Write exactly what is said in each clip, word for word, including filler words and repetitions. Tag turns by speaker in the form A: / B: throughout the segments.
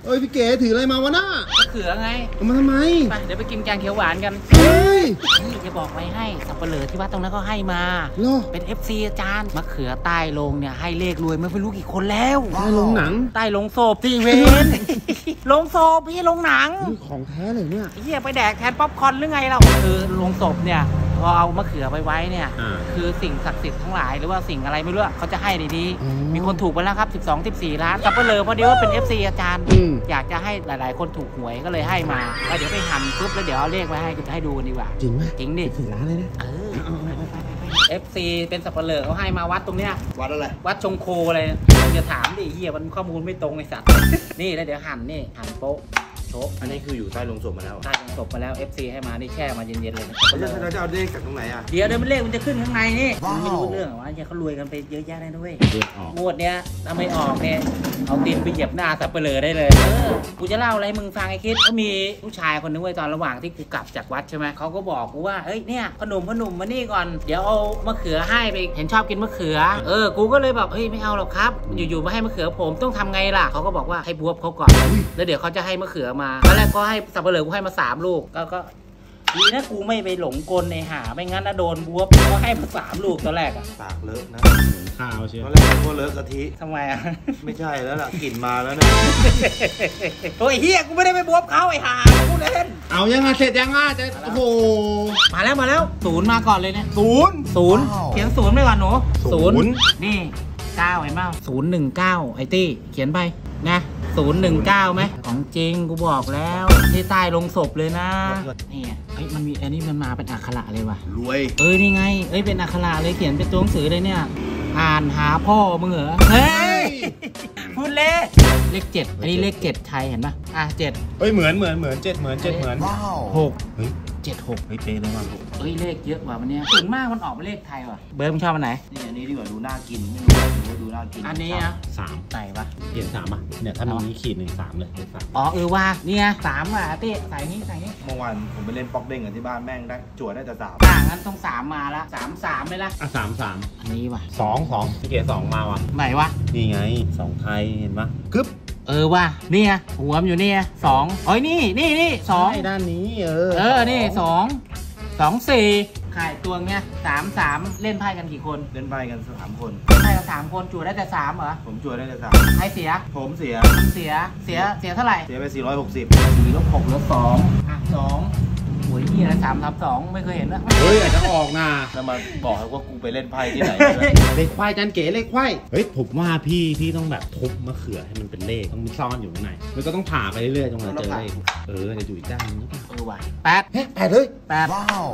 A: เอ้ยพี่เก๋ถืออะไรมาวะน่ะ
B: มะเขือไง
A: มาทำไม
B: ไปเดี๋ยวไปกินแกงเขียวหวานกัน
A: เฮ้ย
B: นี่จะบอกไว้ให้สับปะเหร่อที่วัดตรงนั้นก็ให้มาเป็น เอฟ ซี อาจารย์มะเขือใต้โรงเนี่ยให้เลขรวยไม่รู้กี่คนแล้ว
A: ใต้โรงหนัง
B: ใต้โรงศพที่เวนโรงศพพี่โรงหนัง
A: ของแท้เลยเนี่ย
B: เฮียไปแดกแทนป๊อปคอร์นหรือไงเราคือโรงศพเนี่ยพอเอามะเขือไปไว้เนี่ยคือสิ่งศักดิ์สิทธิ์ทั้งหลายหรือว่าสิ่งอะไรไม่รู้เขาจะให้ดีๆมีคนถูกไปแล้วครับสิบสอง สิบสี่ล้านสับปะเหร่อพอดีว่าเป็น เอฟ ซี อาจารย์อยากจะให้หลายๆคนถูกหวยก็เลยให้มาแล้วเดี๋ยวไปหั่นปุ๊บแล้วเดี๋ยวเอาเลขไว้ให้ให้ดูกันดีกว่า
A: จริงไหม
B: จริงดิ
A: สี่ล้านเลยนะ
B: เออ เอฟ ซี เป็นสับปะเหร่อเขาให้มาวัดตรงเนี้ย
A: วัดอะไร
B: วัดชงโคอะไรอย่าถามดิเฮียมันข้อมูลไม่ตรงไอ้สัตว์นี่แล้วเดี๋ยวหั่นนี่หั่นโป๊ะโชก
A: อันนี้คืออยู่ใต้ลงศพมาแล้ว
B: ใต้ลงศพมาแล้ว เอฟ ซี ให้มานี่แช่มาเย็นๆเลย
A: เราจะเอาเลขจากตรงไหนอ่ะ
B: เดี๋ยวเดี๋ยวมันเลขมันจะขึ้นข้างในนี่ไม่รู้เรื่องว่าเนี่ยเขารวยกันไปเยอะแยะเลยด้วยงวดเนี้ยถ้าไม่ออกเนี่ยเอาตีนไปเหยียบหน้าสับปะเหร่อได้เลยเออกูจะเล่าอะไรมึงฟังไอ้คิดเขามีผู้ชายคนนึงไว้ตอนระหว่างที่กูกลับจากวัดใช่ไหมเขาก็บอกกูว่าเฮ้ยเนี่ยขนมขนมมานี่ก่อนเดี๋ยวเอามะเขือให้ไปเห็นชอบกินมะเขือเออกูก็เลยแบบเฮ้ยไม่เอาหรอกครับอยู่ๆมาให้มะเขือผมต้องทำไงล่ะเขาก็บอกว่าให้บวบเขาก่อนแล้วเดี๋ยวเขาจะให้มะเขือมาตอนแรกก็ให้สับปะเหร่อกูให้มาสามลูกก็ก็ดีนะกูไม่ไปหลงกลในหาไม่งั้นนะโดนบวบก็ให้มาสามลูกตอนแรกอะ
A: ปากเลอะนะ
C: ข้าวเชียว
A: ตอนแรกก็เลอะกะทิ
B: ทำไมอะ
A: ไม่ใช่แล้วล่ะกลิ่นมาแล้วนะ
B: โอ้ยเฮียกูไม่ได้ไปบวบเขาไอ้หากูเล่น
A: เอายังไงเสร็จยังไงจะโอ้โห
B: มาแล้วมาแล้วศูนย์มาก่อนเลยเนี่ย
A: ศูนย์
B: ศูนย์เขียนศูนย์ไปก่อนหนูศูนย์นี่เก้าเห็นไหมศูนย์หนึ่งเก้าไอตี้เขียนไปนะศูนย์หนึ่งเก้าไหมของจริงกูบอกแล้วที่ใต้ลงศพเลยนะนี่เฮ้ยมันมีอันนี้มันมาเป็นอักขระเลยว่ะ
A: รวย
B: เอ้ยนี่ไงเอ้ยเป็นอักขระเลยเขียนเป็นตัวหนังสือเลยเนี่ยอ่านหาพ่อมึงเหรอเฮ้ยพูดเลขเลขเจ็ดอันนี้เลขเจ็ดไทยเห็นปะอ่ะเจ็ด
A: เฮ้ยเหมือนเหมือนเหมือนเจ็ดเหมือนเจ็ดเหมือน
B: หก
A: เฮ้ยเจ็ดหกเฮ้ยเป๊ะเลยว่ะ
B: เฮ้ยเลขเยอะกว่ามันเนี้ยส่วนมากมันออกมาเลขไทยว่ะเบิร์ดมึงชอบอันไหน
A: นี่อันนี้ดีกว่าดูน่ากินไม่รู้ดูน่ากิน
B: อันนี้นะ
C: สาม
B: ไหนวะ
C: เปลี่ยนสามอ่ะเนี่ยถ้ามีนี้ขีดหนึ่งสามเลยเลขสาม
B: อ๋อเออว่านี่ไงสามว่ะเต้ใส่นี้ใส่นี้
A: เมื่อวานผมไปเล่นป๊อกเด้งกันที่บ้านแม่งได้จั่วได้แต่สาม
B: อ่างั้นต้องสามมาละสามสามเลยละ
C: อ่ะสามสาม
B: อันนี้ว่ะ
C: สองสองพี่เก๋สองมาว่ะ
B: ไหนวะ
C: นี่ไงสองไทยเห็นปะ
A: กึ๊บ
B: เออว่ะนี่ไงหัวมันอยู่นี่ไงสองโอ้ยนี่นี่นี่สอง
C: ด้านนี้เออ
B: เออนี่สองสองสี่ขายตัวเนี้ยสามสามเล่นไพ่กันกี่คน
A: เล่นไพ่กันสามคน
B: เล่นไพ่กันสามคนจั่วได้แต่สามเหรอ
A: ผมจั่วได้แต่สาม
B: ใครเสีย
A: ผมเสีย
B: เสียเสียเสียเท่าไหร่
A: เสียไปสี่ร้อยหกสิบ
B: สี่ลบหกลบสองอ่ะสองโอ้ยนี่นะสามทับสองไม่เคยเห็นนะ
A: เฮ้ยอาจจะออกนะแล้วมาบอกว่ากูไปเล่นไพ่ที่ไหน
C: เลขไขว้จันเก๋เลขไขว้เฮ้ยผมว่าพี่พี่ต้องแบบทุบมะเขือให้มันเป็นเลขต้องมีซ่อนอยู่ข้างในมันก็ต้องผ่าไปเรื่อยๆจนกว่าเจอเลขเออจะอยู่อีกด้านนึง
B: เออว่ะแปด
A: เฮ้ยแปดเลย
B: แปดว้าว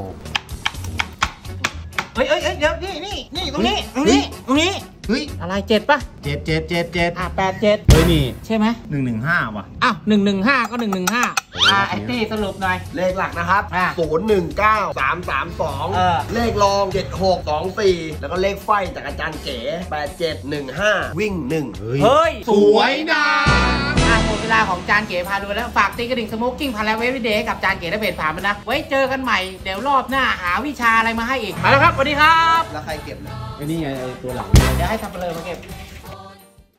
B: เฮ้ยเฮ้ยเดี๋ยวนี่นี่นี่ตรงนี้ตรงนี้ตรงนี้เฮ้ยอะไรเจ็ดปะ
A: เจ็ดเจ็ดเจ็ดเจ็ด
B: อ่ะแปดเจ็ด
C: เฮ้ยนี่
B: ใช่ไหม
A: หนึ่งหนึ่งห้าว่ะ
B: อ้าวหนึ่งหนึ่งห้าก็หนึ่งหนึ่งห้าอ่ะไอ้ตี้สรุปหน่อย
A: เลขหลักนะครับศูนย์หนึ่งเก้าสามสามสองเลขรองเจ็ดหกสองสี่แล้วก็เลขไฟจากอาจารย์เก๋แปดเจ็ดหนึ่งห้าวิ่งหนึ่ง
B: เฮ้ย
A: สวยนะ
B: หมดเวลาของจานเก๋พาดูแล้วฝากตีกระดิ่งสโมกกิ้งพันแล้วเวฟวิเดย์กับจานเก๋และเพจผ่านมันนะไว้เจอกันใหม่เดี๋ยวรอบหน้าหาวิชาอะไรมาให้อีกไปแล้วครับสวัสดีครับ
A: แล้วใครเก็บนะ
C: ไอ้นี่ไงตัวหลัง
B: เดี๋ยวให้ทำไปเลยมาเก็บ